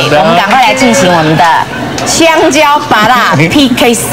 我们赶快来进行我们的香蕉芭乐 PK 赛。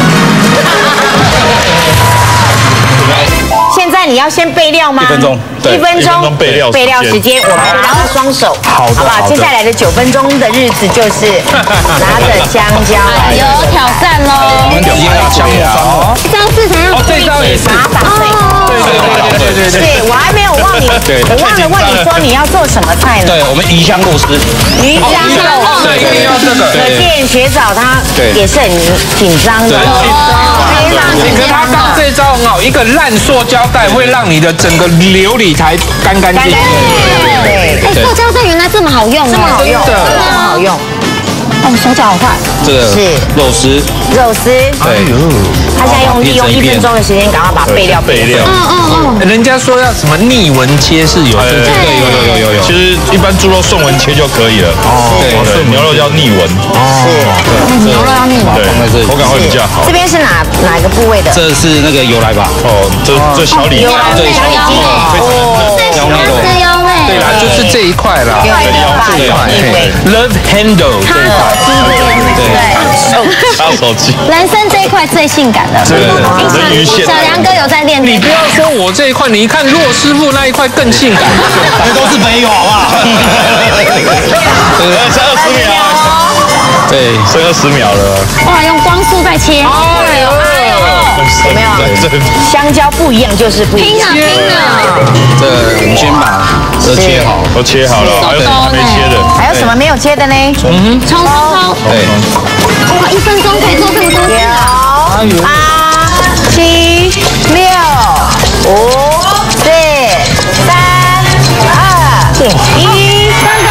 现在你要先备料吗？1分钟，1分钟备料时间，我们拿着双手，好不好？接下来的9分钟的日子就是拿着香蕉，有挑战喽！ 我们直接拿香木酸末， 这招是才要这招也是把它打碎。对，我还没有忘你，我忘了问你说你要做什么菜呢？ 对，我们鱼香肉丝， 鱼香肉丝， 对，一定要这个。 可见学长他也是很紧张的，非常紧张。 他刚这招很好，一个烂塑胶袋会让你的整个琉璃台干干净净。 对，哎，塑胶袋原来这么好用， 这么好用，这么好用。哦，手脚好快。 这个是肉丝，对， 他现在利用1分钟的时间，赶快把备料。 人家说要什么逆纹切是有，对，有。 其实一般猪肉顺纹切就可以了。对，牛肉要逆纹。 牛肉要逆纹。 对，口感会比较好。 这边是哪个部位的？ 这是那个油来吧？ 哦，这小里腰， 对，小里腰， 腰内肉。对啦，就是这一块啦，这一块 ，Love Handle 这一块， 插手机， 人生这一块最性感的， 人鱼线。 小梁哥有在练。 你不要说我这一块，你一看骆师傅那一块更性感， 这都是没有，好不好？剩20秒， 对， 剩20秒了。 哇，用光速在切， 有没有？香蕉不一样就是不一样。 拼了！ 这我们先把这切好， 都切好了，还有什么还没切的？ 还有什么没有切的呢？ 葱， 对， 哇，1分钟可以做这么多事啊！ 8、7、6、5、4、3、2、1，1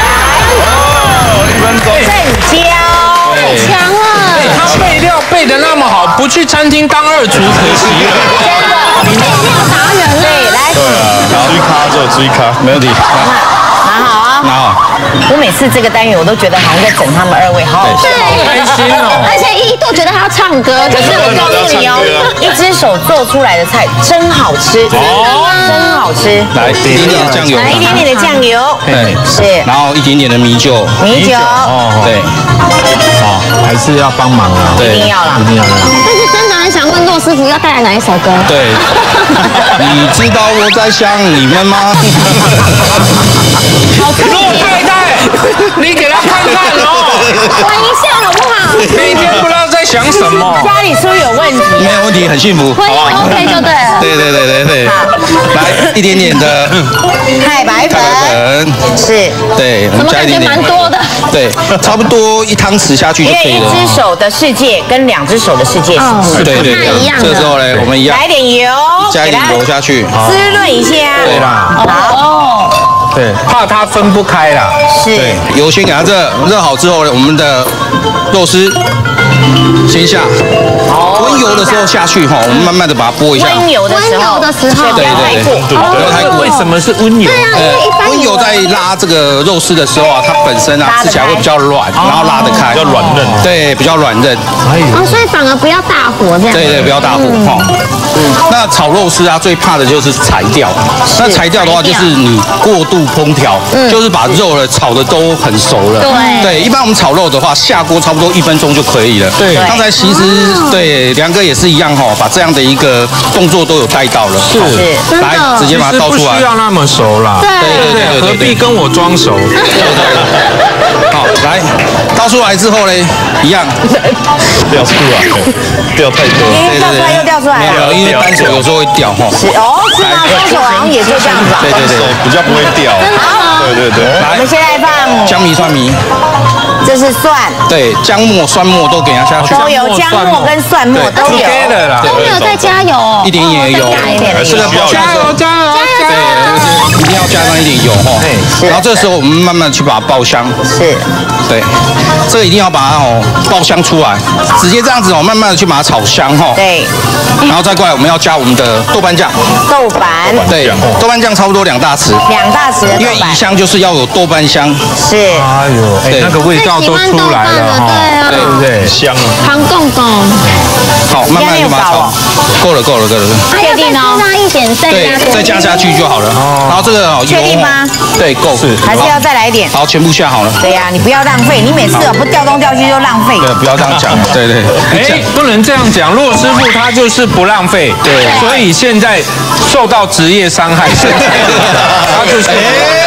分钟。正交， 太强了！ 他备料备的那么好，不去餐厅当2厨可惜了。 备料达人嘞，来， 对啊，追咖就追咖，没问题。 拿好啊！ 拿好。 我每次这个单元我都觉得好像在整他们2位，好好笑。 开心哦！ 而且一度觉得他要唱歌， 可是我告诉你哦，一只手做出来的菜真好吃，真好吃。 来，一点点酱油， 来一点点的酱油， 对， 是， 然后一点点的米酒，对， 好，还是要帮忙啊， 一定要啦， 但是真的很想问骆师傅要带来哪一首歌？ 对，你知道我在想你们吗？骆太太，你给他看看哦， 玩一下好不好？ 每天不知道在想什么。 家里是不是有问题？ 没有问题，很幸福， 婚姻 OK 就对了。 对，来一点点的太白粉，是， 对，我们加一点点， 蛮多的， 对，差不多1汤匙下去就因为可以了。 1只手的世界跟2只手的世界是对，这时候呢，我们一样来点油， 加一点油下去， 滋润一下。 对啦， 好， 对，怕它分不开啦。 是， 油先给它热好之后呢，我们的肉丝先下，温油的时候下去哈，我们慢慢的把它拨一下。 温油的时候， 对，不要太过。为什么是温油？温油在拉这个肉丝的时候啊，它本身啊吃起来会比较软，然后拉得开， 比较软嫩。 对，比较软嫩。 所以反而不要大火这样。 对，不要大火哈。那炒肉丝啊，最怕的就是柴掉。那柴掉的话，就是你过度烹调，就是把肉呢炒的都很熟了。对，一般我们炒肉的话，下锅差不多1分钟就可以了。对，刚才其实对梁哥也是一样哈，把这样的一个动作都有带到了。是，来直接把它倒出来。 不需要那么熟啦。 对， 何必跟我装熟？ 好，来倒出来之后呢，一样掉出来，掉太多。 掉出来又掉出来了。 因为单手有时候会掉哈。 是哦，是吗？双手好像也就这样子。 对， 手比较不会掉。对。 我们现在放姜米、蒜米， 这是蒜， 对，姜末、蒜末都给它下去。 都有姜末跟蒜末都有。 都没有再加油， 一点也有， 这个不要加油，对，一定要加上一点油哈。然后这时候我们慢慢去把它爆香。 是， 对，这个一定要把它爆香出来，直接这样子慢慢的去把它炒香哈。 对， 然后再过来我们要加我们的豆瓣酱。 豆瓣， 对，豆瓣酱差不多2大匙。 2大匙的豆瓣。 因为鱼香就是要有豆瓣香。 是。 哎呦，那个味道都出来了哈，对不对？ 香啊！ 糖贡贡， 好，慢慢就把它炒。够了。 确定哦，加一点， 再加下去就好了。然后这个确定吗？ 对，够。 还是要再来一点？ 好，全部下好了。 对呀，你不要浪费，你每次不掉东掉西就浪费。 对，不要这样讲。对。 哎，不能这样讲，骆师傅他就是不浪费，对，所以现在受到职业伤害，他就是。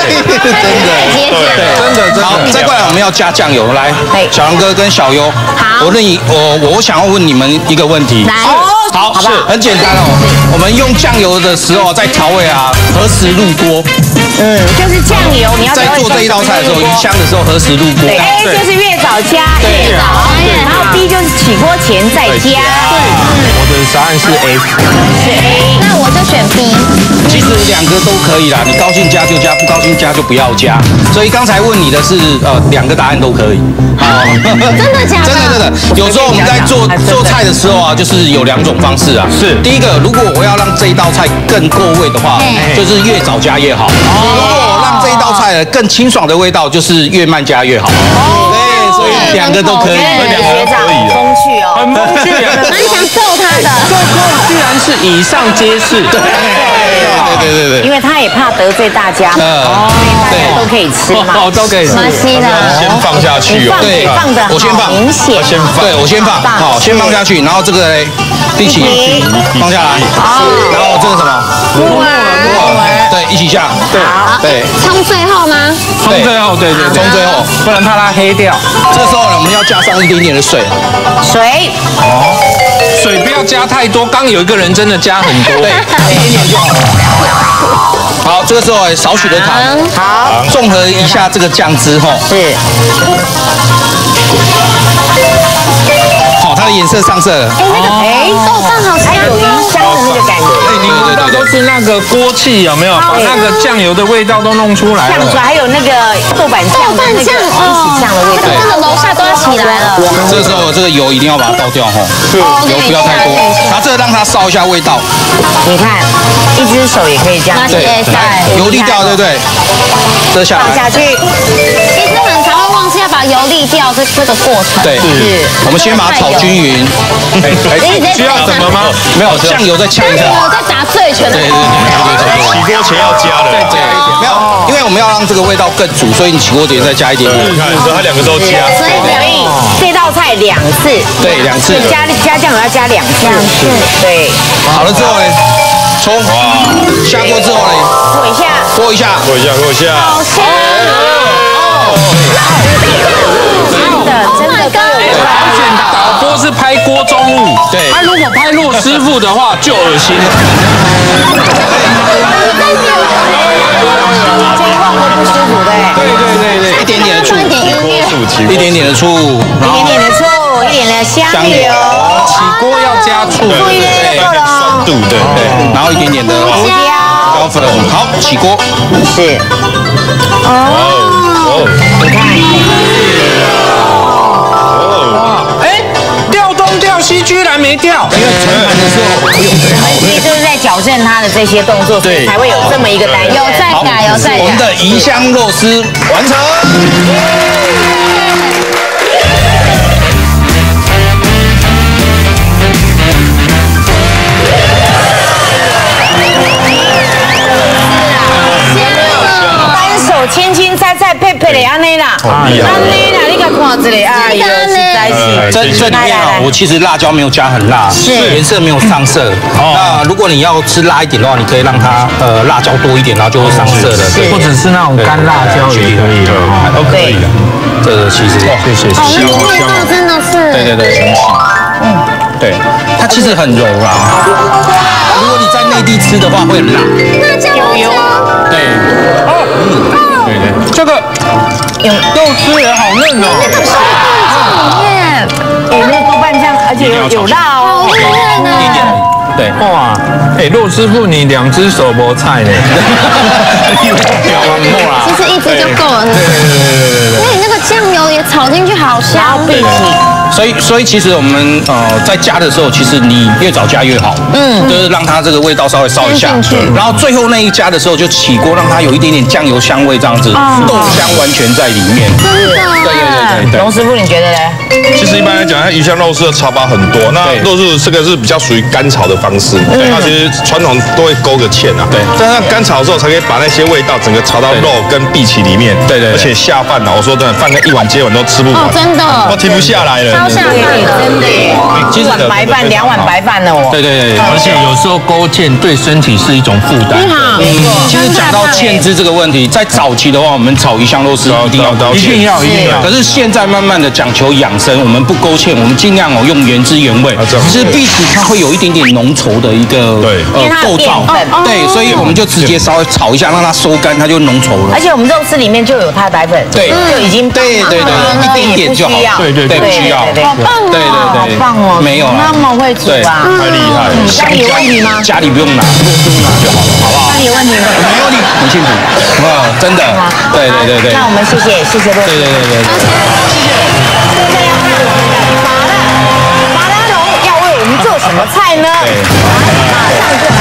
真的。 好，再过来我们要加酱油，来，小杨哥跟小优，我想要问你们一个问题。好，是很简单哦。我们用酱油的时候，在调味啊，何时入锅？ 就是酱油，你要在做这一道菜的时候，鱼香的时时候何时入锅？ A 就是越早加越好，然后 B 就是起锅前再加。 我的答案是 A， 是 A， 那我就选 B。 其实两个都可以啦，你高兴加就加，不高兴加就不要加。所以刚才问你的是两个答案都可以。 真的假的？ 真的。有时候我们在做菜的时候啊，就是有两种方式啊。 是第一个，如果我要让这一道菜更够味的话，就是越早加越好。如果让这一道菜更清爽的味道，就是越慢加越好。对，所以两个都可以。 学长风趣哦， 很风趣啊， 蛮想揍他的。 这居然是以上皆是。 对。 因为他也怕得罪大家，大家都可以吃嘛， 都可以吃。 没关系的， 先放下去哦。 对， 放的我先放， 明显。 对，我先放，好，先放下去，然后这个一起放下来，然后这个什么？对，一起下。对。 冲最后吗？ 冲最后，对， 冲最后， 不然怕它黑掉。 这时候呢，我们要加上一点点的水。 水不要加太多，刚有一个人真的加很多， 对，一点点就好。好，这个时候少许的糖， 好， 综合一下这个酱汁吼。 是。 好，它的颜色上色了。 豆瓣好香， 有鱼香的那个感觉。 你闻到都是那个锅气，有没有？把那个酱油的味道都弄出来了。 酱出来，还有那个豆瓣酱的那个一起酱的味道。 真的楼下都要起来了。 这时候这个油一定要把它倒掉吼，油不要太多，然后这个让它烧一下味道。 你看，一只手也可以这样。 对，油沥掉，对不对？这下来。 放下去。 其实很常会忘记要把油沥掉这个过程。 对，是。我们先把它炒均匀。 需要什么吗？ 没有，酱油再呛一下。 我在打醉拳的。 对。 起锅前要加的。 对，没有，因为我们要让这个味道更足，所以你起锅前再加一点点。 你看，所以它两个都加。 所以这道菜2次。 对，2次。 加酱油要加2次。对。 好了之后呢，冲。下锅之后呢，拨一下。 好香。 真的。 导播是拍锅中物，对。他如果拍骆师傅的话，就恶心了。 不舒服的。 对，一点点的醋，一点点的醋， 一点的香油。 起锅要加醋， 对， 酸度，对， 然后一点点的胡椒粉。好，起锅。 是。你看。 掉东掉西居然没掉， 因为盛盘的时候所以就是在矫正他的这些动作，所以才会有这么一个单元。 有在改。 我们的宜香肉丝完成。 千金菜配的安内啦，安内啦，你看看这里，哎呦，实在是。 这里面啊，我其实辣椒没有加很辣，是颜色没有上色。那如果你要吃辣一点的话，你可以让它辣椒多一点，然后就会上色的， 或者是那种干辣椒也可以的， 都可以的。这个其实谢。 好味道真的是。 对。对，它其实很柔啦。如果你在内地吃的话，会很辣。 辣椒油。 对。对， 这个肉丝也好嫩哦。 那个豆瓣酱，而且有辣哦。 对， 哇，骆师傅你2只手摸菜呢。 其实1只就够了。对。因为你那个酱油也炒进去好香。 然后所以其实我们在加的时候，其实你越早加越好，就是让它这个味道稍微烧一下，然后最后那一加的时候就起锅，让它有一点点酱油香味这样子，豆香完全在里面。对。 龙师傅，你觉得呢？ 其实一般来讲，它鱼香肉丝的炒法很多。那肉丝这个是比较属于干炒的方式，那其实传统都会勾个芡啊。对。但是干炒的时候才可以把那些味道整个炒到肉跟荸荠里面。对。而且下饭呢，我说真的，饭跟一碗接碗都吃不完。 真的。 我停不下来了。 超下来，真的耶。 一碗白饭，2碗白饭了哦。 对。 而且有时候勾芡对身体是一种负担。 其实讲到芡汁这个问题，在早期的话，我们炒鱼香肉丝一定要。可是现在慢慢的讲求养生，我们不勾芡，我们尽量用原汁原味。其实荸荠它会有一点点浓稠的一个构造，对，所以我们就直接稍微炒一下，让它收干，它就浓稠了。 而且我们肉丝里面就有它的白粉，对，就已经对，一点点就好，对，不需要， 好棒哦，好棒哦， 没有那么会煮啊， 太厉害了。 家里有问题吗？ 家里不用拿就好了，好不好？ 家里有问题吗？ 没问题，很幸福，真的，对。 那我们谢谢洛斯， 对。 麻辣龙要为我们做什么菜呢？马上就。